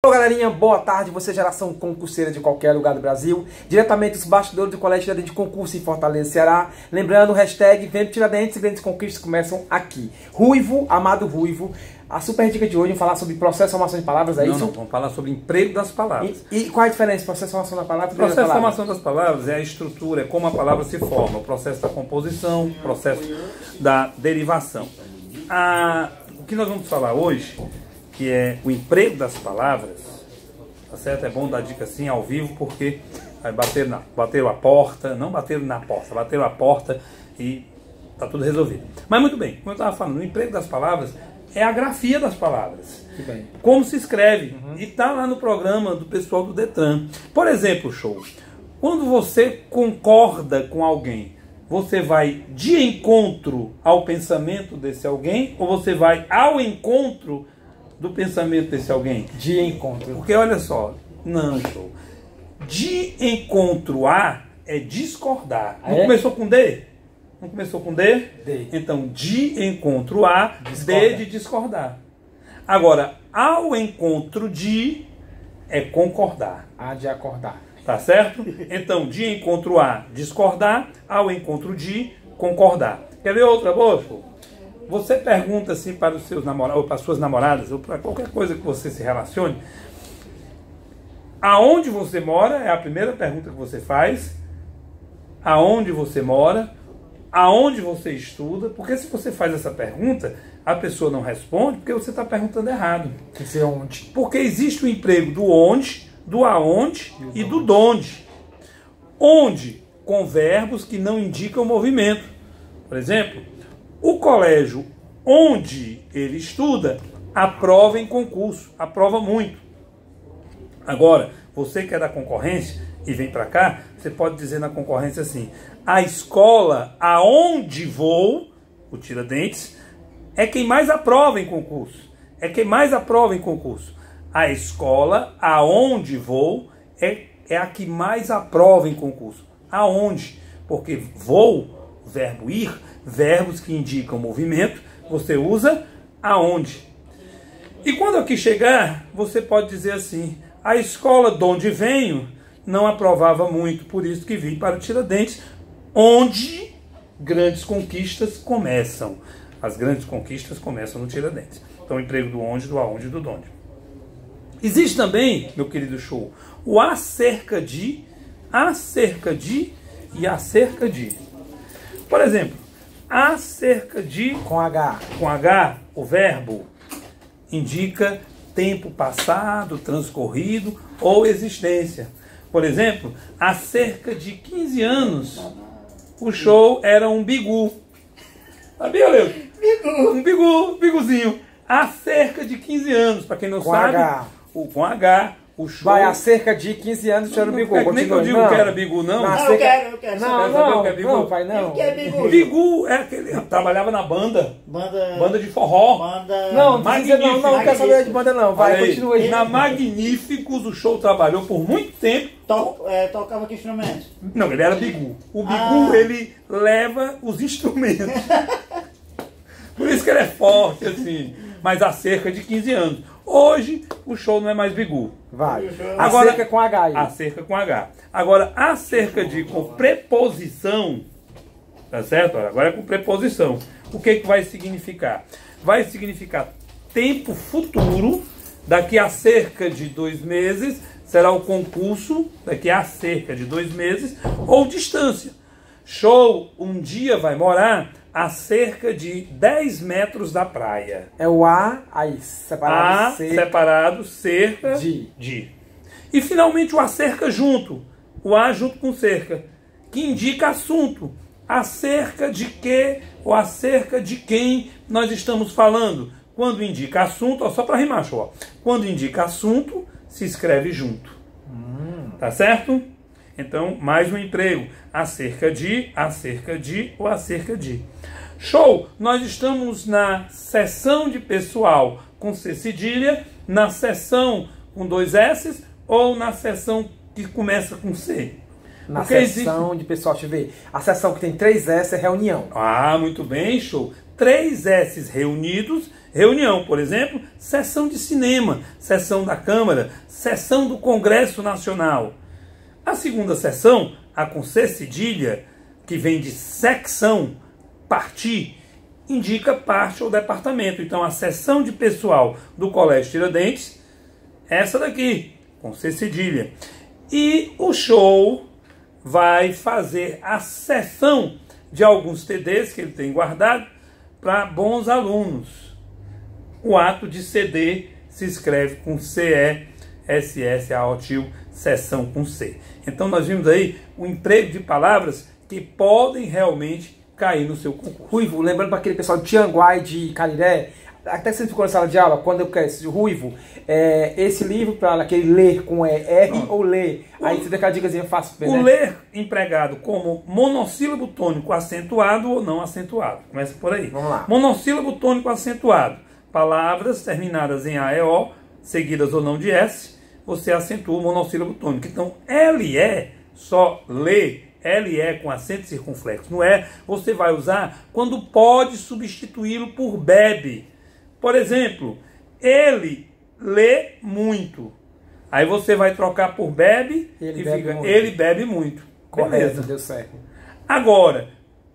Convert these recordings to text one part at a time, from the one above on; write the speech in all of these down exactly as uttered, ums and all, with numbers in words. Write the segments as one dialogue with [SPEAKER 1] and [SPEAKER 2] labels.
[SPEAKER 1] Olá galerinha, boa tarde, você geração concurseira de qualquer lugar do Brasil, diretamente dos bastidores do Colégio Tiradentes de Concurso em Fortaleza, Ceará. Lembrando, hashtag Vem Tiradentes, grandes conquistas começam aqui. Ruivo, amado Ruivo, a super dica de hoje é falar sobre processo de formação de palavras, é
[SPEAKER 2] não,
[SPEAKER 1] isso?
[SPEAKER 2] Não, vamos falar sobre emprego das palavras.
[SPEAKER 1] E, e qual é a diferença, processo de formação da palavra?
[SPEAKER 2] O processo de formação das palavras é a estrutura, é como a palavra se forma, o processo da composição, o processo da derivação. A, o que nós vamos falar hoje, que é o emprego das palavras, tá certo? É bom dar dica assim ao vivo, porque vai bater na, bateram a porta, não bateram na porta, bateram a porta e tá tudo resolvido. Mas muito bem, como eu estava falando, o emprego das palavras é a grafia das palavras.
[SPEAKER 1] Que bem. Como
[SPEAKER 2] se escreve.
[SPEAKER 1] Uhum.
[SPEAKER 2] E tá lá no programa do pessoal do Detran. Por exemplo, show, quando você concorda com alguém, você vai de encontro ao pensamento desse alguém ou você vai ao encontro do pensamento desse alguém?
[SPEAKER 1] De encontro.
[SPEAKER 2] Porque olha só, não, show. De encontro a é discordar.
[SPEAKER 1] Ah,
[SPEAKER 2] não
[SPEAKER 1] é?
[SPEAKER 2] começou com D? Não começou com D?
[SPEAKER 1] D.
[SPEAKER 2] Então, de encontro a,
[SPEAKER 1] Discorda.
[SPEAKER 2] D de discordar. Agora, ao encontro de é concordar.
[SPEAKER 1] A de acordar.
[SPEAKER 2] Tá certo? Então, de encontro a, discordar, ao encontro de, concordar. Quer ver outra boa? Você pergunta assim para os seus namorados, ou para as suas namoradas, ou para qualquer coisa que você se relacione, aonde você mora é a primeira pergunta que você faz. Aonde você mora, aonde você estuda, porque se você faz essa pergunta, a pessoa não responde porque você está perguntando errado.
[SPEAKER 1] Que ser onde?
[SPEAKER 2] Porque existe o emprego do onde, do aonde e do donde. Onde, com verbos que não indicam movimento. Por exemplo, o colégio onde ele estuda aprova em concurso, aprova muito. Agora, você que é da concorrência e vem para cá, você pode dizer na concorrência assim: a escola aonde vou, o Tiradentes, é quem mais aprova em concurso. É quem mais aprova em concurso. A escola aonde vou é, é a que mais aprova em concurso. Aonde? Porque vou, verbo ir, verbos que indicam movimento, você usa aonde. E quando aqui chegar, você pode dizer assim: a escola de onde venho não aprovava muito, por isso que vim para o Tiradentes, onde grandes conquistas começam. As grandes conquistas começam no Tiradentes. Então, o emprego do onde, do aonde e do donde. Existe também, meu querido show, o acerca de, acerca de e acerca de. Por exemplo, acerca de...
[SPEAKER 1] Com H.
[SPEAKER 2] Com H, o verbo indica tempo passado, transcorrido ou existência. Por exemplo, há cerca de quinze anos, o show era um bigu. Sabia, Leo? Bigu. Um bigu, biguzinho. Há cerca de quinze anos, para quem não
[SPEAKER 1] com
[SPEAKER 2] sabe,
[SPEAKER 1] H.
[SPEAKER 2] O, com H, o show...
[SPEAKER 1] Vai, há cerca de quinze anos isso era o bigu.
[SPEAKER 2] Não, nem que eu digo
[SPEAKER 1] não.
[SPEAKER 2] que era bigu, não.
[SPEAKER 1] Não,
[SPEAKER 3] Não,
[SPEAKER 1] cerca...
[SPEAKER 3] eu quero, eu quero.
[SPEAKER 1] Não,
[SPEAKER 3] saber.
[SPEAKER 2] saber
[SPEAKER 1] não,
[SPEAKER 2] o que é bigu?
[SPEAKER 1] não, pai, não.
[SPEAKER 3] O que é bigu?
[SPEAKER 2] Bigu é aquele... Trabalhava na banda.
[SPEAKER 3] Banda...
[SPEAKER 2] Banda de forró.
[SPEAKER 3] Banda...
[SPEAKER 1] Não, não, dizer, não, não, não quero saber de banda não. Vai,
[SPEAKER 2] Olha aí,
[SPEAKER 1] continua aí.
[SPEAKER 2] Na Magníficos, o show trabalhou por muito tempo.
[SPEAKER 3] To, é, tocava que instrumento?
[SPEAKER 2] Não, ele era bigu. O bigu,
[SPEAKER 3] Ah.
[SPEAKER 2] ele leva os instrumentos. Por isso que ele é forte, assim. Mas há cerca de quinze anos. Hoje, o show não é mais bigu.
[SPEAKER 1] Vai.
[SPEAKER 2] Agora,
[SPEAKER 1] Acerca com H aí.
[SPEAKER 2] Acerca com H. Agora, acerca de com preposição, tá certo? Agora é com preposição. O que, que vai significar? Vai significar tempo futuro. Daqui a cerca de dois meses será o concurso. Daqui a cerca de dois meses. Ou distância. Show, um dia vai morar a cerca de dez metros da praia.
[SPEAKER 1] É o A, aí, separado.
[SPEAKER 2] A,
[SPEAKER 1] C,
[SPEAKER 2] separado, cerca,
[SPEAKER 1] de.
[SPEAKER 2] de. E finalmente o acerca junto. O A junto com cerca. Que indica assunto. Acerca de que ou acerca de quem nós estamos falando. Quando indica assunto, ó, só para rimar, show, ó. Quando indica assunto, se escreve junto.
[SPEAKER 1] Hum.
[SPEAKER 2] Tá certo? Então, mais um emprego. Acerca de, acerca de ou acerca de. Show! Nós estamos na seção de pessoal com C cedilha, na seção com dois S ou na seção que começa com C.
[SPEAKER 1] Na
[SPEAKER 2] Porque
[SPEAKER 1] sessão
[SPEAKER 2] existe...
[SPEAKER 1] de pessoal, deixa eu ver. A sessão que tem três S é reunião.
[SPEAKER 2] Ah, muito bem, show. Três S reunidos Reunião, por exemplo, sessão de cinema, sessão da Câmara, sessão do Congresso Nacional. A segunda sessão, a com C cedilha, que vem de secção, partir, indica parte ou departamento. Então, a sessão de pessoal do Colégio Tiradentes, essa daqui, com C cedilha. E o show vai fazer a sessão de alguns T Ds que ele tem guardado para bons alunos. O ato de ceder se escreve com C E S S A O tio, sessão com C. Então nós vimos aí o emprego de palavras que podem realmente cair no seu concurso.
[SPEAKER 1] Ruivo, lembrando para aquele pessoal de Tianguá e de Caniré, até que você ficou na sala de aula, quando eu quero esse Ruivo, é, esse livro para aquele ler com E, R Não. ou ler, o, aí você dá aquela dicasinha fácil.
[SPEAKER 2] O né? ler empregado como monossílabo tônico acentuado ou não acentuado. Começa por aí.
[SPEAKER 1] Vamos lá.
[SPEAKER 2] Monossílabo tônico acentuado. Palavras terminadas em A, E, O, seguidas ou não de S, você acentua o monossílabo tônico. Então, L, E, só lê, L, E com acento circunflexo. No E, você vai usar quando pode substituí-lo por bebe. Por exemplo, ele lê muito. Aí você vai trocar por bebe
[SPEAKER 1] ele
[SPEAKER 2] e
[SPEAKER 1] bebe
[SPEAKER 2] fica
[SPEAKER 1] muito.
[SPEAKER 2] Ele bebe muito.
[SPEAKER 1] Correto,
[SPEAKER 2] beleza.
[SPEAKER 1] deu certo.
[SPEAKER 2] Agora,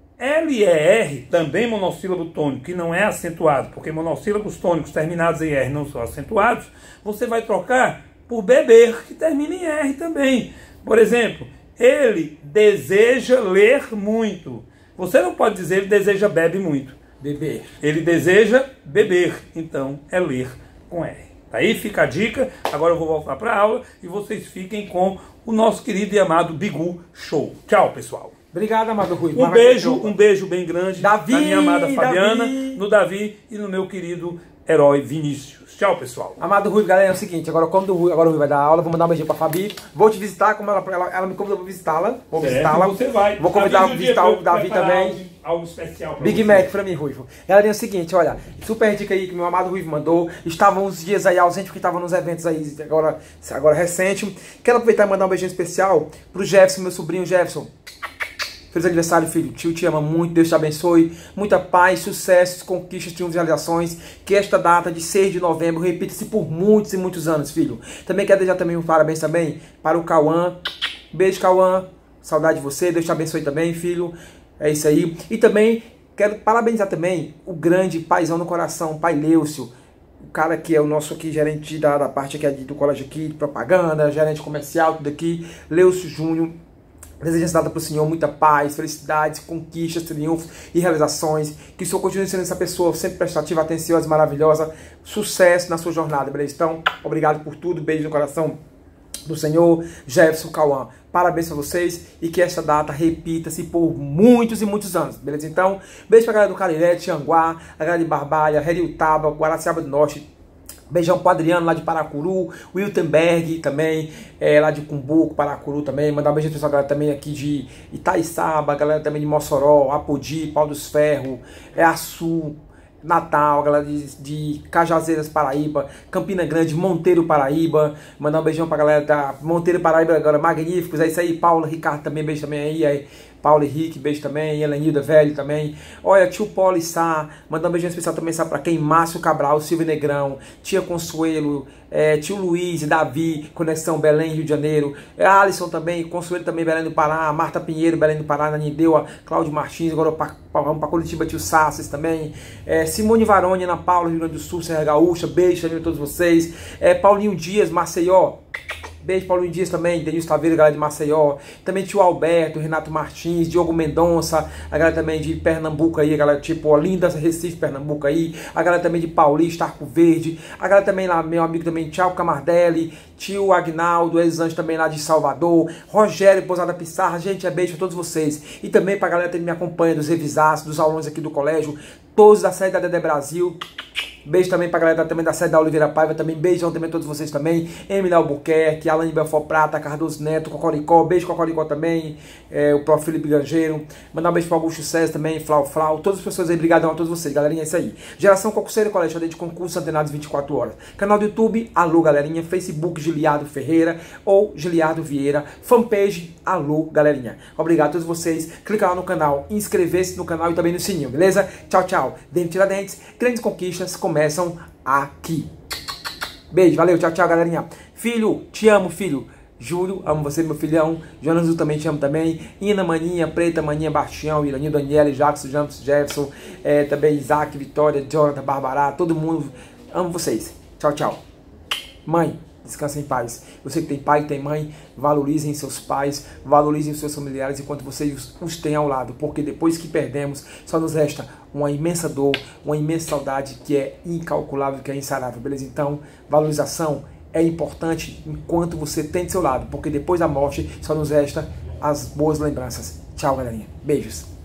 [SPEAKER 2] L E R, também monossílabo tônico, que não é acentuado, porque monossílabos tônicos terminados em R não são acentuados, você vai trocar por beber, que termina em R também. Por exemplo, ele deseja ler muito. Você não pode dizer ele deseja bebe muito.
[SPEAKER 1] Beber.
[SPEAKER 2] Ele deseja beber, então é ler com R. Aí fica a dica. Agora eu vou voltar para a aula e vocês fiquem com o nosso querido e amado Bigu Show. Tchau, pessoal.
[SPEAKER 1] Obrigado, amado Rui.
[SPEAKER 2] Um beijo, um beijo bem grande
[SPEAKER 1] Davi,
[SPEAKER 2] na minha amada Fabiana,
[SPEAKER 1] Davi.
[SPEAKER 2] no Davi e no meu querido herói Vinícius. Tchau, pessoal.
[SPEAKER 1] Amado Rui, galera, é o seguinte, agora como do Rui, agora o Rui vai dar aula, vou mandar um beijinho pra Fabi, vou te visitar, como ela, ela, ela me convidou pra visitá-la, vou visitá-la,
[SPEAKER 2] você vai.
[SPEAKER 1] vou convidar a visitar o Davi também.
[SPEAKER 2] Algo, algo especial pra
[SPEAKER 1] Big
[SPEAKER 2] você.
[SPEAKER 1] Mac pra mim, Ruivo. Galera, é o seguinte, olha, super dica aí que meu amado Ruivo mandou, estavam uns dias aí ausente porque estavam nos eventos aí, agora, agora recente. Quero aproveitar e mandar um beijinho especial pro Jefferson, meu sobrinho Jefferson. Feliz aniversário, filho. Tio te ama muito, Deus te abençoe. Muita paz, sucessos, conquistas, triunfos e realizações. Que esta data de seis de novembro repita-se por muitos e muitos anos, filho. Também quero desejar também um parabéns também para o Cauã. Beijo, Cauã. Saudade de você. Deus te abençoe também, filho. É isso aí. E também quero parabenizar também o grande paizão no coração, pai Leucio. O cara que é o nosso aqui, gerente da, da parte aqui do colégio aqui, de propaganda, gerente comercial, tudo aqui. Leucio Júnior. Desejo essa data para o Senhor muita paz, felicidades, conquistas, triunfos e realizações. Que o Senhor continue sendo essa pessoa sempre prestativa, atenciosa, maravilhosa. Sucesso na sua jornada, beleza? Então, obrigado por tudo. Beijo no coração do Senhor. Jefferson Cauã. Parabéns para vocês e que essa data repita-se por muitos e muitos anos, beleza? Então, beijo para a galera do Cariré, Tianguá, a galera de Barbalha, Heriutaba, Guaraciaba do Norte. Beijão pro Adriano lá de Paracuru, Wiltenberg também, é, lá de Cumbuco, Paracuru também. Mandar um beijo pra galera também aqui de Itaiçaba, galera também de Mossoró, Apodi, Pau dos Ferros, é Açu, Natal, galera de, de Cajazeiras, Paraíba, Campina Grande, Monteiro, Paraíba. Mandar um beijão pra galera da Monteiro, Paraíba, agora magníficos. É isso aí, Paulo, Ricardo também, beijo também aí. aí. Paulo Henrique, beijo também, Helenilda Velho também. Olha, tio Paulo e Sá, mandar um beijão especial também, sabe pra quem? Márcio Cabral, Silvio Negrão, tia Consuelo, é, tio Luiz, Davi, Conexão Belém, Rio de Janeiro, é, Alisson também, Consuelo também, Belém do Pará, Marta Pinheiro, Belém do Pará, Nanindeua, Cláudio Martins, agora pra, pra, vamos pra Curitiba, tio Sasses também, é, Simone Varone, Ana Paula, Rio Grande do Sul, Serra Gaúcha, beijo também a todos vocês, é, Paulinho Dias, Maceió, beijo, Paulinho Dias também, Denilson Taveira, galera de Maceió. Também tio Alberto, Renato Martins, Diogo Mendonça. A galera também de Pernambuco aí, a galera tipo Olinda, Recife, Pernambuco aí. A galera também de Paulista, Arco Verde. A galera também lá, meu amigo também, Thiago Camardelli. Tio Agnaldo, ex-anjo também lá de Salvador. Rogério, Pousada Pissarra. Gente, é beijo pra todos vocês. E também pra galera que me acompanha, dos revisados, dos alunos aqui do colégio. Todos da sede da Dedé Brasil. Beijo também pra galera também da sede da Oliveira Paiva, também beijão também a todos vocês também, Emília Albuquerque, Alain Belfort Prata, Cardoso Neto, Cocoricó, beijo Cocoricó também, é, o Prof. Felipe Gangeiro, mandar um beijo pro Augusto César também, Flau Flau, todas as pessoas aí, brigadão a todos vocês, galerinha, é isso aí. Geração Concurseira, Colégio de Concurso, antenados vinte e quatro horas. Canal do YouTube, alô galerinha, Facebook Giliardo Ferreira ou Giliardo Vieira, fanpage, alô galerinha. Obrigado a todos vocês, clica lá no canal, inscrever-se no canal e também no sininho, beleza? Tchau, tchau. tchau. Dentro de Tiradentes, grandes conquistas começam aqui. Beijo, valeu, tchau, tchau, galerinha. Filho, te amo, filho. Júlio, amo você, meu filhão. Jonas Azul também te amo também. Ina, Maninha, Preta, Maninha, Bastião, Iranil, Daniela, Jackson, James, Jefferson, é, também Isaac, Vitória, Jonathan, Bárbara, todo mundo. Amo vocês. Tchau, tchau. Mãe, descansem em paz. Você que tem pai e tem mãe, valorizem seus pais, valorizem os seus familiares enquanto vocês os têm ao lado, porque depois que perdemos, só nos resta uma imensa dor, uma imensa saudade que é incalculável, que é insarável, beleza? Então, valorização é importante enquanto você tem do seu lado, porque depois da morte só nos resta as boas lembranças. Tchau, galerinha. Beijos.